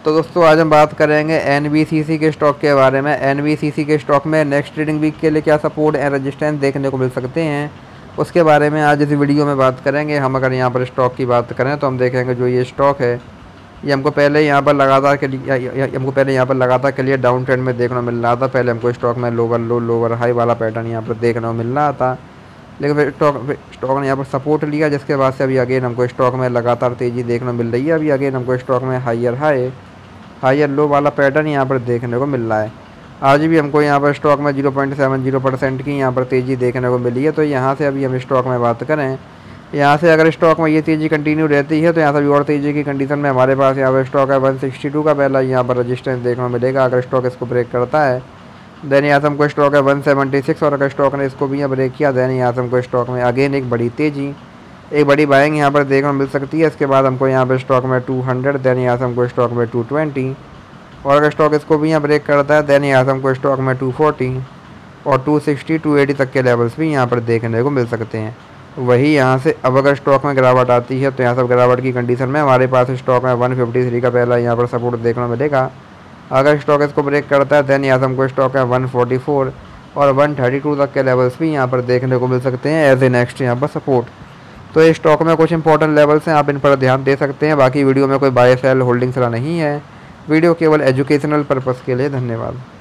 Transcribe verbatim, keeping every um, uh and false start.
तो दोस्तों आज हम बात करेंगे एन बी सी सी के स्टॉक के बारे में। एन बी सी सी के स्टॉक में नेक्स्ट ट्रेडिंग वीक के लिए क्या सपोर्ट एंड रेजिस्टेंस देखने को मिल सकते हैं, उसके बारे में आज इस वीडियो में बात करेंगे। हम अगर यहाँ पर स्टॉक की बात करें तो हम देखेंगे जो ये स्टॉक है ये हमको पहले यहाँ पर लगातार के लिए हमको पहले यहाँ पर लगातार के लिए डाउन ट्रेंड में देखने को मिल रहा था। पहले हमको स्टॉक में लोअर लो लोअर हाई वाला पैटर्न यहाँ पर देखने को मिल रहा था, लेकिन फिर स्टॉक स्टॉक ने यहाँ पर सपोर्ट लिया, जिसके बाद से अभी अगेन हमको स्टॉक में लगातार तेज़ी देखने को मिल रही है। अभी अगेन हमको स्टॉक में हायर हाई हायर लो वाला पैटर्न यहाँ पर देखने को मिल रहा है। आज भी हमको यहाँ पर स्टॉक में zero point seven zero percent की यहाँ पर तेज़ी देखने को मिली है। तो यहाँ से अभी हम स्टॉक में बात करें, यहाँ से अगर स्टॉक में ये तेज़ी कंटिन्यू रहती है तो यहाँ से भी और तेज़ी की कंडीशन में हमारे पास यहाँ पर स्टॉक है वन सिक्सटी टू का पहला यहाँ पर रजिस्टेंस देखने को मिलेगा। अगर स्टॉक इसको ब्रेक करता है देन यहाँ से हमको स्टॉक है वन सेवेंटी सिक्स, और अगर स्टॉक ने इसको भी यहाँ ब्रेक किया देन यहाँ से हमको स्टॉक में अगेन एक बड़ी तेज़ी एक बड़ी बाइंग यहाँ पर देखने को मिल सकती है। इसके बाद हमको यहाँ पर स्टॉक में टू हंड्रेड देन यहाँ से हमको स्टॉक में टू ट्वेंटी, और अगर स्टॉक इसको भी यहाँ ब्रेक करता है देन यहाँ से हमको स्टॉक में टू फोर्टी और टू सिक्सटी टू एटी तक के लेवल्स भी यहाँ पर देखने को मिल सकते हैं। वही यहाँ से अब अगर स्टॉक में गिरावट आती है तो यहाँ से गिरावट की कंडीशन में हमारे पास स्टॉक में वन फिफ्टी थ्री का पहला यहाँ पर सपोर्ट देखने को मिलेगा। अगर स्टॉक इसको ब्रेक करता है देन यहाँ से हमको स्टॉक है वन फोर्टी फोर और वन थर्टी टू तक के लेवल्स भी यहाँ पर देखने को मिल सकते हैं एज ए नेक्स्ट यहाँ पर सपोर्ट। तो इस स्टॉक में कुछ इंपॉर्टेंट लेवल्स हैं, आप इन पर ध्यान दे सकते हैं। बाकी वीडियो में कोई बाय सेल होल्डिंग सलाह नहीं है, वीडियो केवल एजुकेशनल पर्पज़ के लिए। धन्यवाद।